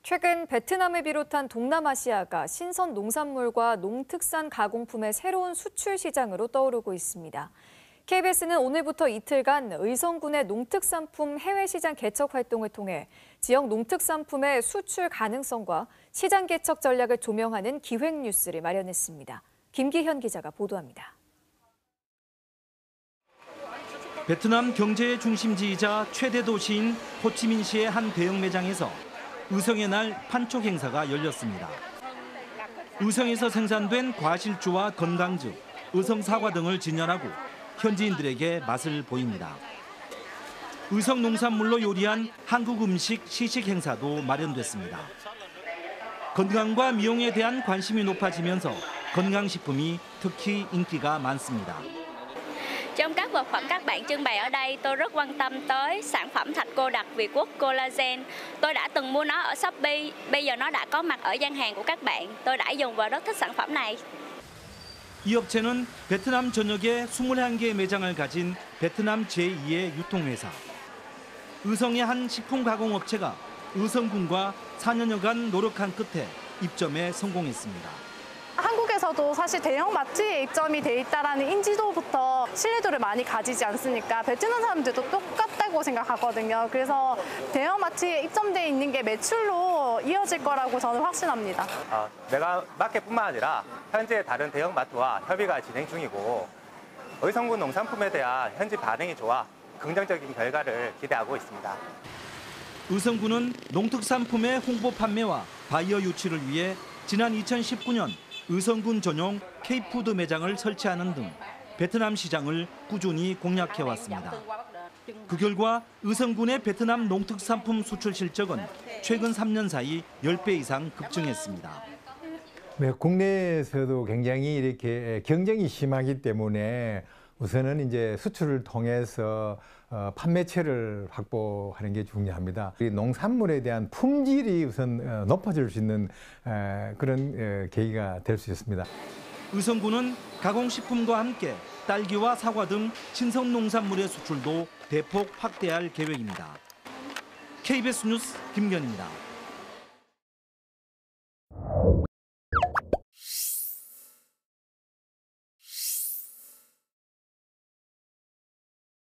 최근 베트남을 비롯한 동남아시아가 신선 농산물과 농특산 가공품의 새로운 수출 시장으로 떠오르고 있습니다. KBS는 오늘부터 이틀간 의성군의 농특산품 해외 시장 개척 활동을 통해 지역 농특산품의 수출 가능성과 시장 개척 전략을 조명하는 기획 뉴스를 마련했습니다. 김기현 기자가 보도합니다. 베트남 경제의 중심지이자 최대 도시인 호치민시의 한 대형 매장에서 의성의 날 판촉 행사가 열렸습니다. 의성에서 생산된 과실주와 건강즙, 의성 사과 등을 진열하고 현지인들에게 맛을 보입니다. 의성 농산물로 요리한 한국 음식 시식 행사도 마련됐습니다. 건강과 mi용에 대한 관심이 높아지면서 건강식품이 특히 인기가 많습니다. Trong các vật phẩm các bạn trưng bày ở đây, tôi rất quan tâm tới sản phẩm thạch cô đặc Việt Quốc Collagen. Tôi đã từng mua nó ở Shopee, bây giờ nó đã có mặt ở gian hàng của các bạn. Tôi đã dùng và rất thích sản phẩm này. 이 업체는 베트남 전역에 21개의 매장을 가진 베트남 제2의 유통회사. 의성의 한 식품 가공 업체가 의성군과 4년여간 노력한 끝에 입점에 성공했습니다. 한국에서도 사실 대형 마트에 입점이 돼 있다라는 인지도부터 신뢰도를 많이 가지지 않습니까? 베트남 사람들도 똑같다고 생각하거든요. 그래서 대형 마트에 입점돼 있는 게 매출로 이어질 거라고 저는 확신합니다. 내가 마켓뿐만 아니라 현재 다른 대형 마트와 협의가 진행 중이고 의성군 농산품에 대한 현지 반응이 좋아 긍정적인 결과를 기대하고 있습니다. 의성군은 농특산품의 홍보 판매와 바이어 유치를 위해 지난 2019년 의성군 전용 K푸드 매장을 설치하는 등 베트남 시장을 꾸준히 공략해왔습니다. 그 결과 의성군의 베트남 농특산품 수출 실적은 최근 3년 사이 10배 이상 급증했습니다. 네, 국내에서도 굉장히 이렇게 경쟁이 심하기 때문에 우선은 이제 수출을 통해서 판매처를 확보하는 게 중요합니다. 농산물에 대한 품질이 우선 높아질 수 있는 그런 계기가 될 수 있습니다. 의성군은 가공식품과 함께 딸기와 사과 등 신선 농산물의 수출도 대폭 확대할 계획입니다. KBS 뉴스 김견입니다.